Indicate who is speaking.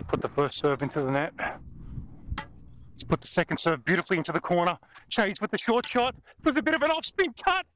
Speaker 1: Put the first serve into the net. Let's put the second serve beautifully into the corner. Chase with the short shot with a bit of an off-spin cut.